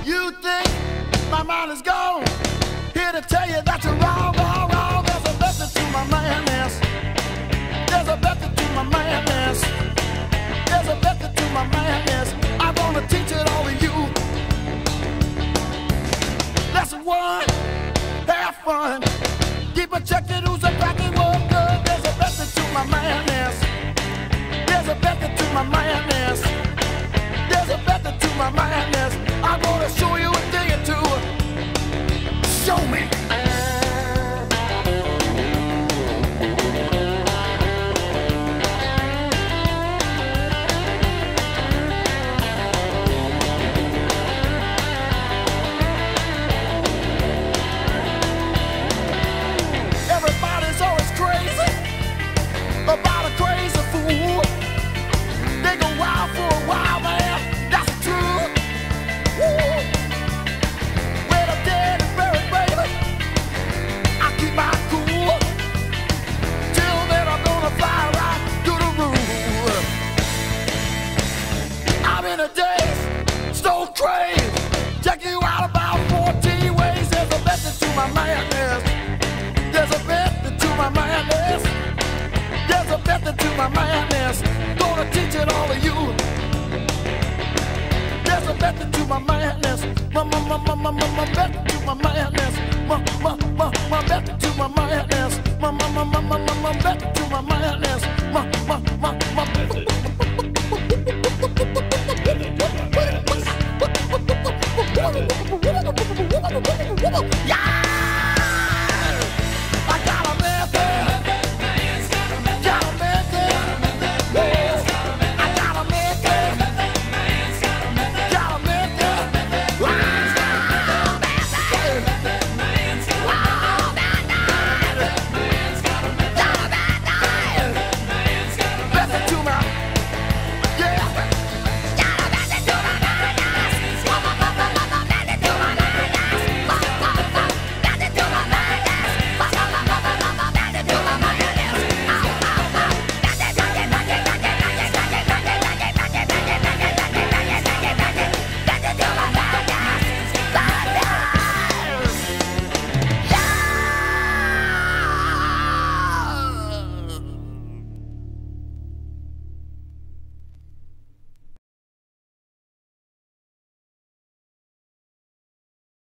You think my mind is gone? Here to tell you that you're wrong, wrong, wrong. There's a method to my madness. There's a method to my madness. There's a method to my madness. I'm gonna teach it all to you. Lesson one, have fun. Keep a checking who's a cracking one good. There's a method to my madness. There's a method to my madness. There's a method to my madness. I'm gonna show you a thing or two. Show me. Everybody's always crazy about a crazy fool. They go wild for a while, man. That's the truth. Woo. When I'm dead and buried, baby, I keep my cool. Till then, I'm gonna fly right through the roof. I'm in a daze, stone craze. Check you out about 14 ways. There's a method to my madness. There's a method to my madness. There's a method to my madness. Gonna teach it all to you. There's a method to my madness. My method to my madness. My method to my madness. My method to my madness. My